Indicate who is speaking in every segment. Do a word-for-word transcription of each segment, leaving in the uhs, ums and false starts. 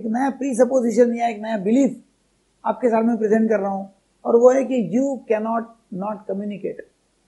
Speaker 1: एक नया pre supposition या एक नया बिलीफ आपके सामने प्रेजेंट कर रहा हूं, और वो है कि यू कैनॉट नॉट कम्युनिकेट।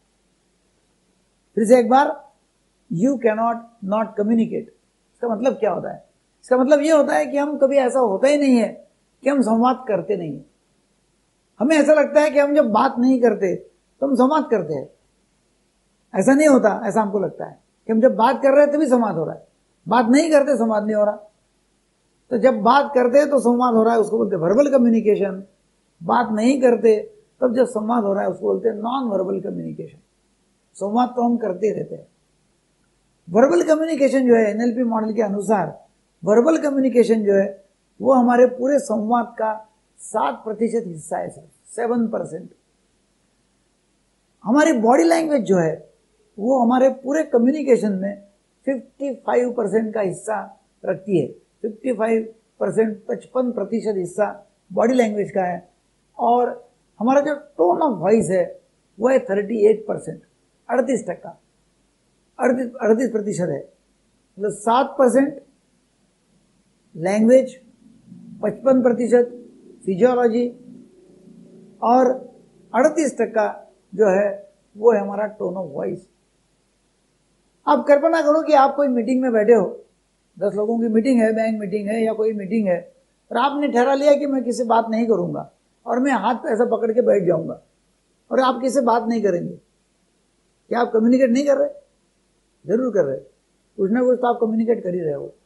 Speaker 1: फिर से एक बार, यू कैनॉट नॉट कम्युनिकेट। इसका मतलब क्या होता है? इसका मतलब ये होता है कि हम कभी ऐसा होता ही नहीं है कि हम संवाद करते नहीं है। हमें ऐसा लगता है कि हम जब बात नहीं करते तो हम संवाद करते हैं। ऐसा नहीं होता। ऐसा हमको लगता है कि हम जब बात कर रहे हैं तभी संवाद हो रहा है, बात नहीं करते संवाद नहीं हो रहा। तो जब बात करते हैं तो संवाद हो रहा है, उसको बोलते हैं वर्बल कम्युनिकेशन। बात नहीं करते तब जब संवाद हो रहा है उसको बोलते हैं नॉन वर्बल कम्युनिकेशन। संवाद तो हम करते रहते हैं। वर्बल कम्युनिकेशन जो है एनएलपी मॉडल के अनुसार, वर्बल कम्युनिकेशन जो है वो हमारे पूरे संवाद का सात प्रतिशत हिस्सा है सर, सेवन परसेंट। हमारी बॉडी लैंग्वेज जो है वो हमारे पूरे कम्युनिकेशन में फिफ्टी फाइव परसेंट का हिस्सा रखती है। फिफ्टी फाइव परसेंट, पचपन प्रतिशत हिस्सा बॉडी लैंग्वेज का है। और हमारा जो टोन ऑफ वॉइस है वो है थर्टी एट परसेंट, अड़तीस टक्का, अड़तीस अड़तीस प्रतिशत है। मतलब सात परसेंट लैंग्वेज, पचपन प्रतिशत फिजियोलॉजी और अड़तीस टक्का जो है वो है हमारा टोन ऑफ वॉइस। आप कल्पना करो कि आप कोई मीटिंग में बैठे हो, दस लोगों की मीटिंग है, बैंक मीटिंग है या कोई मीटिंग है, और आपने ठहरा लिया कि मैं किसी बात नहीं करूंगा और मैं हाथ ऐसा पकड़ के बैठ जाऊंगा और आप किसी बात नहीं करेंगे। क्या आप कम्युनिकेट नहीं कर रहे? जरूर कर रहे। कुछ ना कुछ तो आप कम्युनिकेट कर ही रहे हो।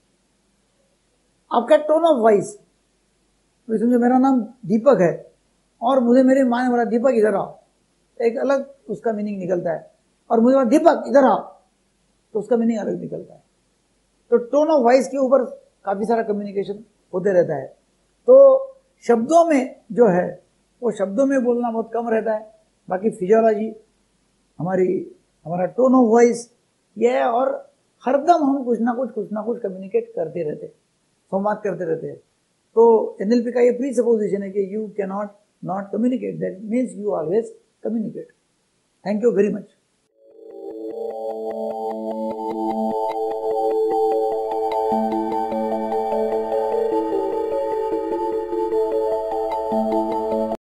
Speaker 1: आपका टोन ऑफ वॉइस, तो समझो मेरा नाम दीपक है और मुझे मेरी माँ ने बोला दीपक इधर आओ, एक अलग उसका मीनिंग निकलता है। और मुझे बोला दीपक इधर आओ, तो उसका मीनिंग अलग निकलता है। तो टोन ऑफ वॉइस के ऊपर काफी सारा कम्युनिकेशन होते रहता है। तो शब्दों में जो है वो शब्दों में बोलना बहुत कम रहता है। बाकी फिजियोलॉजी, हमारी हमारा टोन ऑफ वॉइस ये है, और हरदम हम कुछ ना कुछ कुछ ना कुछ कम्युनिकेट करते रहते, संवाद करते रहते हैं। तो एनएलपी का ये प्री सपोजिशन है कि you can not not communicate, that means you always communicate. Thank you very much.